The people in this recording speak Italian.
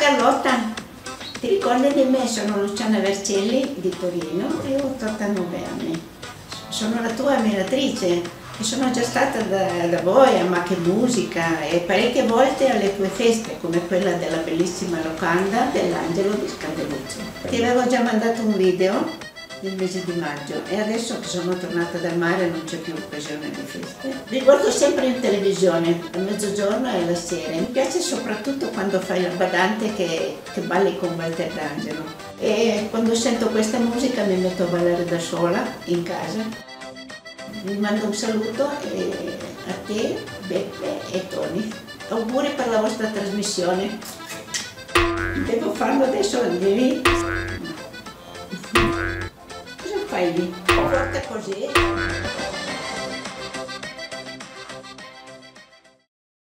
Carlotta, ti ricordi di me? Sono Luciana Vercelli di Torino e ho 89 anni. Sono la tua ammiratrice e sono già stata da voi a Ma che musica e parecchie volte alle tue feste, come quella della bellissima locanda dell'Angelo di Scandeluccio. Ti avevo già mandato un video nel mese di maggio e adesso che sono tornata dal mare non c'è più occasione di feste. Vi guardo sempre in televisione, a mezzogiorno e alla sera. Mi piace soprattutto quando fai la badante che balli con Walter D'Angelo. E quando sento questa musica mi metto a ballare da sola in casa. Vi mando un saluto a te, Beppe e Tony. Auguri per la vostra trasmissione. Devo farlo adesso, devi? Cosa fai lì? Forte così?